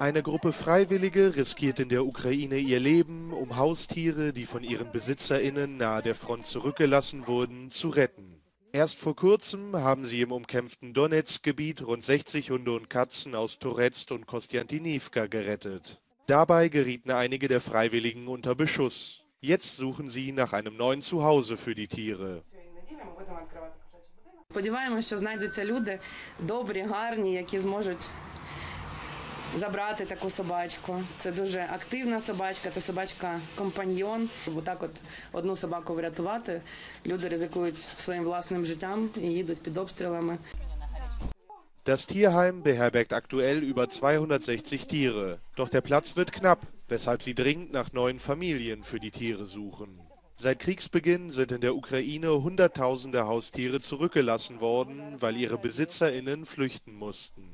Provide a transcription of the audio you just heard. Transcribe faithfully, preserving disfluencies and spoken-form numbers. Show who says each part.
Speaker 1: Eine Gruppe Freiwillige riskiert in der Ukraine ihr Leben, um Haustiere, die von ihren BesitzerInnen nahe der Front zurückgelassen wurden, zu retten. Erst vor kurzem haben sie im umkämpften Donetsk-Gebiet rund sechzig Hunde und Katzen aus Toretsk und Kostjantinivka gerettet. Dabei gerieten einige der Freiwilligen unter Beschuss. Jetzt suchen sie nach einem neuen Zuhause für die Tiere.
Speaker 2: Сподіваємося, що знайдуться люди добрі, гарні, які зможуть забрати таку собачку. Це дуже активна собачка, це собачка-компаньйон. Бо так от одну собаку врятувати, люди ризикують своїм власним життям і їдуть під обстрілами.
Speaker 1: Das Tierheim beherbergt aktuell über zweihundertsechzig Tiere. Doch der Platz wird knapp, weshalb sie dringend nach neuen Familien für die Tiere suchen. Seit Kriegsbeginn sind in der Ukraine Hunderttausende Haustiere zurückgelassen worden, weil ihre BesitzerInnen flüchten mussten.